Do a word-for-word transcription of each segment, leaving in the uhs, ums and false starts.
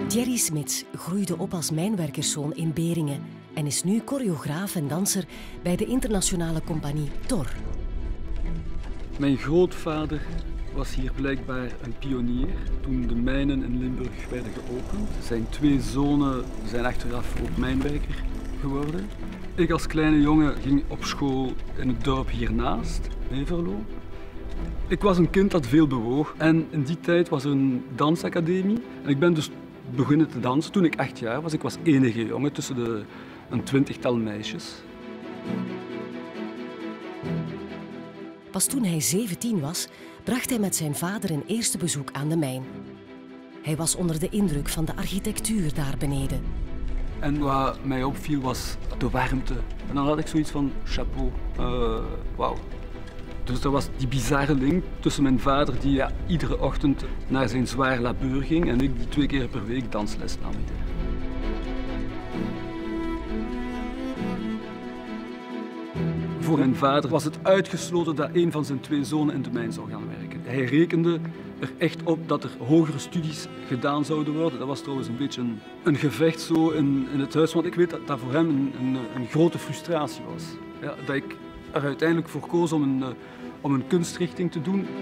Thierry Smits groeide op als mijnwerkerszoon in Beringen en is nu choreograaf en danser bij de internationale compagnie T O R. Mijn grootvader was hier blijkbaar een pionier toen de mijnen in Limburg werden geopend. Zijn twee zonen zijn achteraf ook mijnwerker geworden. Ik als kleine jongen ging op school in het dorp hiernaast, Heverlo. Ik was een kind dat veel bewoog en in die tijd was er een dansacademie. En ik ben dus begonnen te dansen toen ik acht jaar was. Ik was enige jongen tussen de, een twintigtal meisjes. Pas toen hij zeventien was, bracht hij met zijn vader een eerste bezoek aan de mijn. Hij was onder de indruk van de architectuur daar beneden. En wat mij opviel was de warmte. En dan had ik zoiets van chapeau, uh, wauw. Dus er was die bizarre link tussen mijn vader die ja, iedere ochtend naar zijn zwaar labeur ging en ik die twee keer per week dansles nam. Voor mijn vader was het uitgesloten dat een van zijn twee zonen in de mijn zou gaan werken. Hij rekende er echt op dat er hogere studies gedaan zouden worden. Dat was trouwens een beetje een, een gevecht zo in, in het huis, want ik weet dat dat voor hem een, een, een grote frustratie was. Ja, dat ik er uiteindelijk voor koos om een, om een kunstrichting te doen.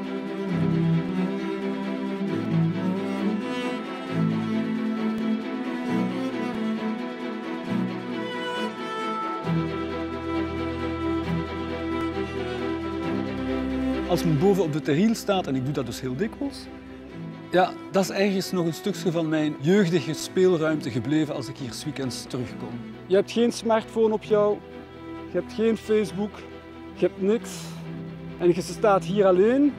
Als men boven op de terriel staat, en ik doe dat dus heel dikwijls, ja, dat is ergens nog een stukje van mijn jeugdige speelruimte gebleven als ik hier 's weekends terugkom. Je hebt geen smartphone op jou, je hebt geen Facebook, je hebt niks en je staat hier alleen.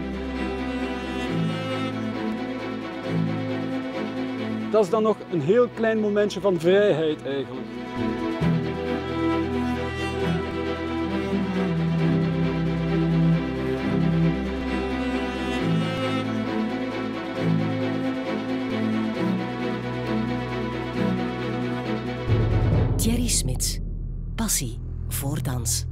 Dat is dan nog een heel klein momentje van vrijheid eigenlijk. Thierry Smits, passie voor dans.